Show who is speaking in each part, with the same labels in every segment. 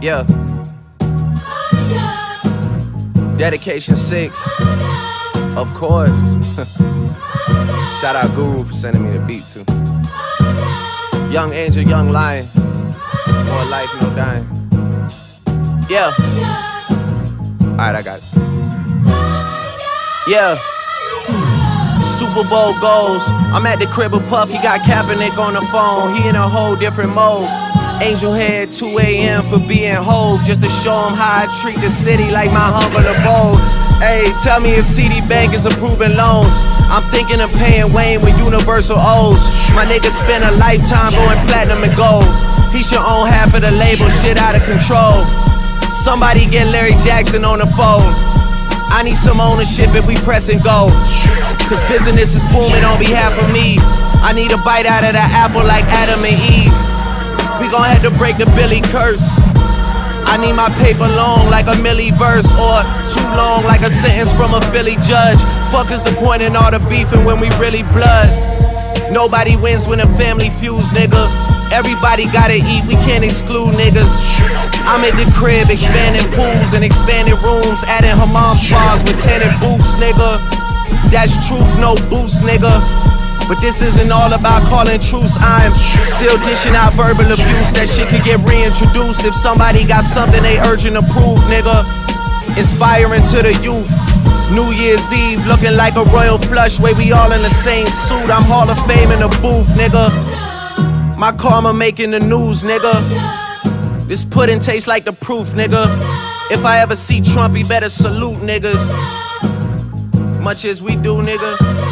Speaker 1: Yeah. Dedication 6. Of course. Shout out Guru for sending me the beat too. Young Angel, Young Lion. More life, no dying. Yeah. Alright, I got it. Yeah. Super Bowl goals. I'm at the crib of Puff, he got Kaepernick on the phone. He in a whole different mode. Angel Head, 2 a.m. for being Hove, just to show him how I treat the city like my humble abode. Hey, tell me if TD Bank is approving loans. I'm thinking of paying Wayne with Universal O's. My nigga spent a lifetime going platinum and gold. He should own half of the label, shit out of control. Somebody get Larry Jackson on the phone. I need some ownership if we press and go, cause business is booming on behalf of me. I need a bite out of the apple like Adam and Eve. We gon' have to break the Billy curse. I need my paper long like a Millie verse, or too long like a sentence from a Philly judge. Fuck is the point in all the beefing when we really blood? Nobody wins when a family feuds, nigga. Everybody gotta eat, we can't exclude niggas. I'm at the crib expanding pools and expanding rooms, adding hammam spas with tenant booths, nigga. That's truth, no boost, nigga. But this isn't all about calling truce. I'm still dishing out verbal abuse. That shit could get reintroduced if somebody got something they urgent to prove, nigga. Inspiring to the youth. New Year's Eve looking like a royal flush, where we all in the same suit. I'm Hall of Fame in the booth, nigga. My karma making the news, nigga. This pudding tastes like the proof, nigga. If I ever see Trump, he better salute niggas. Much as we do, nigga.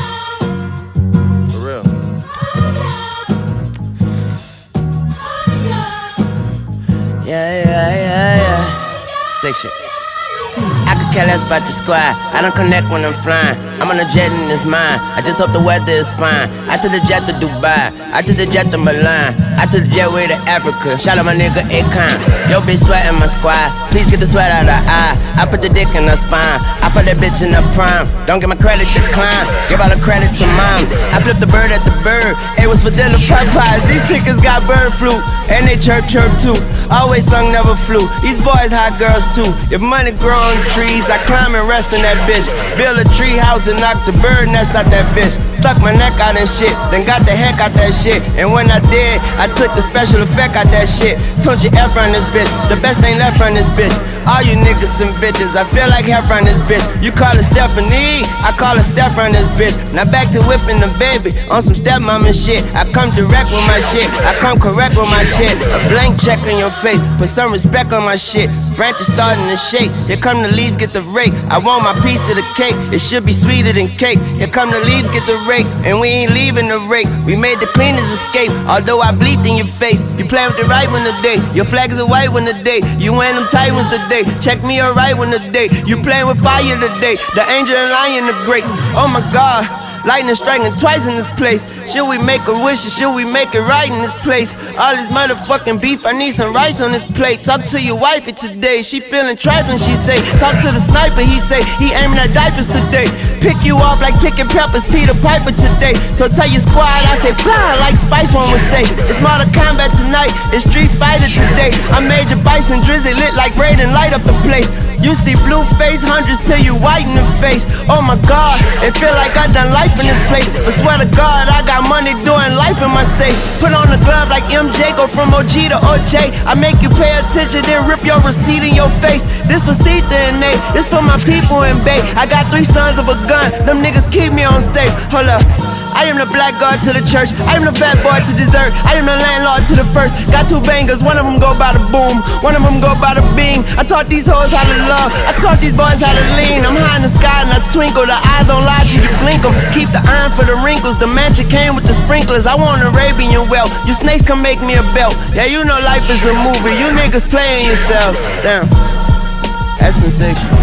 Speaker 2: Yeah. Section. I could care less about the squad. I don't connect when I'm flying. I'm on a jet in his mind. I just hope the weather is fine. I took the jet to Dubai. I took the jet to Milan. I took the jet way to Africa. Shout out my nigga Akon. Yo bitch sweating my squad. Please get the sweat out of the eye. I put the dick in her spine. I put that bitch in the prime. Don't get my credit decline. Give all the credit to moms. I flipped the bird at the bird. It was for dinner Popeyes. These chickens got bird flu. And they chirp chirp too. Always sung, never flew. These boys hot girls too. If money grow on trees, I climb and rest in that bitch. Build a tree house and knock the bird nest out that bitch. Stuck my neck out and shit, then got the heck out that shit. And when I did, I took the special effect out that shit. Tunchi F on this bitch, the best thing left on this bitch. All you niggas some bitches, I feel like half on this bitch. You call her Stephanie, I call her Steph on this bitch. Now back to whipping the baby on some stepmom and shit. I come direct with my shit, I come correct with my shit. A blank check on your face, put some respect on my shit. Branches starting to shake, here come the leaves, get the rake. I want my piece of the cake, it should be sweeter than cake. Here come the leaves, get the rake, and we ain't leaving the rake. We made the cleaners escape, although I bleed in your face. You play with the right one today, your flag is a white one today. You wearing them tight ones today, check me a right one today. You playing with fire today, the angel and lion the great. Oh my God, lightning striking twice in this place. Should we make a wish or should we make it right in this place? All this motherfucking beef, I need some rice on this plate. Talk to your wifey today, she feeling trifling, she say. Talk to the sniper, he say, he aiming at diapers today. Pick you off like picking peppers, Peter Piper today. So tell your squad, I say fly like Spice One would say. It's Mortal Kombat tonight, it's Street Fighter today. I'm Major Bison, Drizzy lit like Raiden, light up the place. You see blue face, hundreds till you white in the face. Oh my God, it feel like I done life in this place. But swear to God, I got money doing life in my safe. Put on the glove like MJ, go from OG to OJ. I make you pay attention, then rip your receipt in your face. This for Cetha and Nate, this for my people in Bay. I got 3 sons of a gun, them niggas keep me on safe. Hold up, I am the black god to the church, I am the fat boy to dessert, I am the landlord to the first. Got 2 bangers, one of them go by the boom, one of them go by the beam. I taught these hoes how to love, I taught these boys how to lean. I'm high in the sky and I twinkle, the eyes don't lie till you blink them. Keep the iron for the wrinkles, the mansion came with the sprinklers. I want Arabian well, you snakes come make me a belt. Yeah, you know life is a movie, you niggas playing yourselves. Damn, that's some sick shit.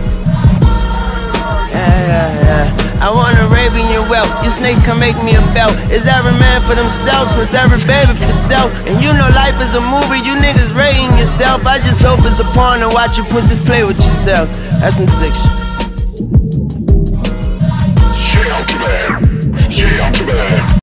Speaker 2: Yeah. I want Arabian wealth, you snakes come make me a belt. Is every man for themselves, is every baby for self. And you know life is a movie, you niggas rating yourself. I just hope it's a porn and watch you pussies play with yourself. That's some sick shit.